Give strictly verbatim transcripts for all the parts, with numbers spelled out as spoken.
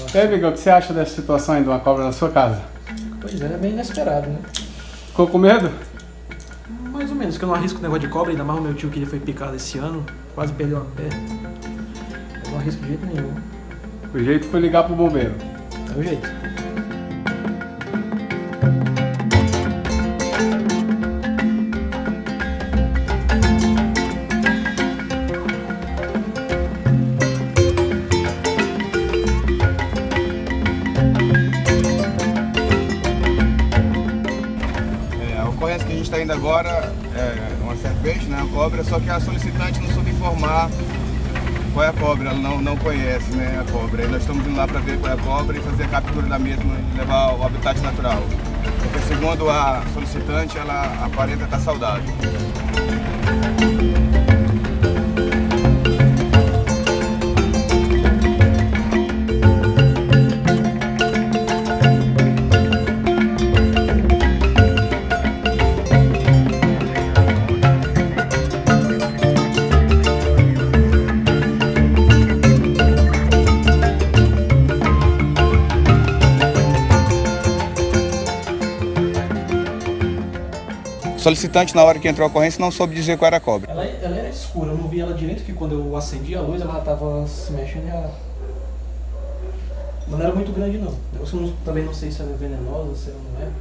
anos. E aí, Miguel, o que você acha dessa situação aí de uma cobra na sua casa? Pois é, é bem inesperado, né? Ficou com medo? Mais ou menos, que eu não arrisco o negócio de cobra, ainda mais o meu tio que ele foi picado esse ano, quase perdeu uma perna. Eu não arrisco de jeito nenhum. O jeito foi ligar pro bombeiro. É o jeito. A ocorrência que a gente está indo agora é uma serpente, né, uma cobra, só que a solicitante não soube informar qual é a cobra, ela não, não conhece, né, a cobra. E nós estamos indo lá para ver qual é a cobra e fazer a captura da mesma e levar ao habitat natural. Porque segundo a solicitante, ela aparenta estar saudável. O solicitante, na hora que entrou a ocorrência, não soube dizer qual era a cobra. Ela, ela era escura, eu não vi ela direito, que quando eu acendi a luz, ela já estava se mexendo e ela... Mas não era muito grande, não. Eu não, também não sei se ela é venenosa, se ela não é.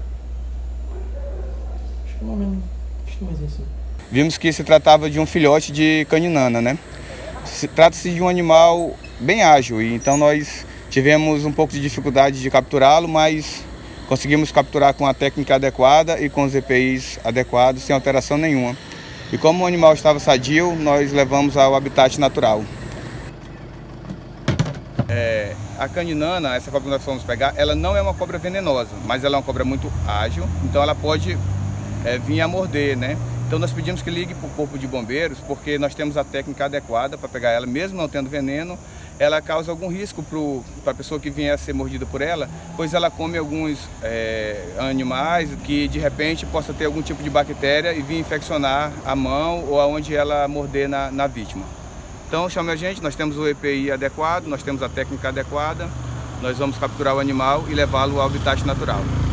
Acho que não é mesmo. Acho que não é assim. Vimos que se tratava de um filhote de caninana, né? Trata-se de um animal bem ágil, e então nós tivemos um pouco de dificuldade de capturá-lo, mas conseguimos capturar com a técnica adequada e com os E P Is adequados, sem alteração nenhuma. E como o animal estava sadio, nós levamos ao habitat natural. É, a caninana, essa cobra que nós fomos pegar, ela não é uma cobra venenosa, mas ela é uma cobra muito ágil, então ela pode é, vir a morder, né? Então nós pedimos que ligue para o corpo de bombeiros, porque nós temos a técnica adequada para pegar ela, mesmo não tendo veneno. Ela causa algum risco para a pessoa que vier a ser mordida por ela, pois ela come alguns é, animais que de repente possa ter algum tipo de bactéria e vir infeccionar a mão ou aonde ela morder na, na vítima. Então chame a gente, nós temos o E P I adequado, nós temos a técnica adequada, nós vamos capturar o animal e levá-lo ao habitat natural.